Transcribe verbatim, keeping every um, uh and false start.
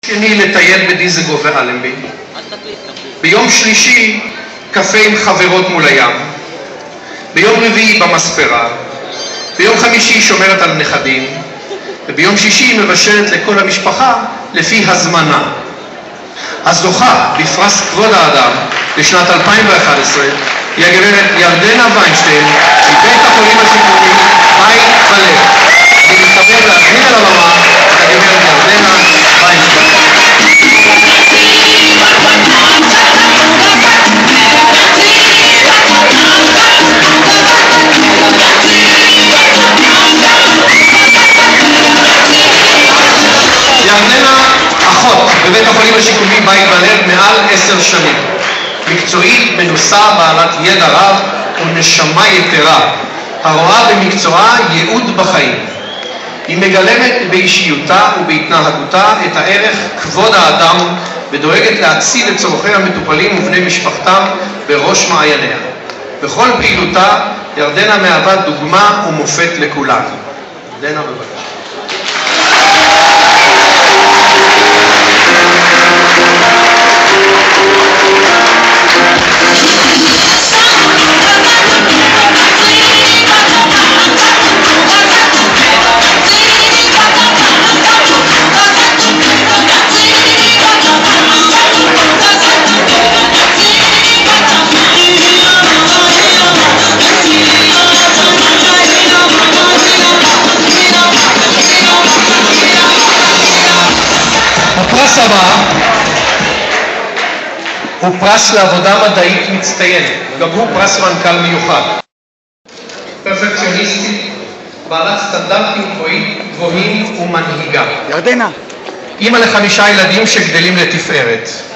שני לטייל בדיזנגוף ואלנבי. ביום שלישי קפה עם חברות מול הים. ביום רביעי במספרה. ביום חמישי שומרת על נכדים. וביום שישי מבשלת לכל המשפחה לפי הזמנה. הזוכה בפרס כבוד האדם לשנת אלפיים ואחת עשרה היא הגברת ירדנה ויינשטיין מבית החולים השיקומי בית בלב. אני מתכבד להזמין על הבמה את הגברת ירדנה ויינשטיין. ירדנה אחות בבית החולים השיקומי בית בלב מעל עשר שנים. מקצועית, מנוסה, בעלת ידע רב ונשמה יתרה, הרואה במקצועה ייעוד בחיים. היא מגלמת באישיותה ובהתנהגותה את הערך כבוד האדם ודואגת להציב את צורכי המטופלים ובני משפחתם בראש מעייניה. בכל פעילותה ירדנה מהווה דוגמה ומופת לכולנו. ירדנה בבקשה. הפרס הבא הוא פרס לעבודה מדעית מצטיינת, גם הוא פרס מנכ"ל מיוחד. פרפקציוניסטית, בעלת סטנדרטים גבוהים ומנהיגה. ירדנה. אימא לחמישה ילדים שגדלים לתפארת.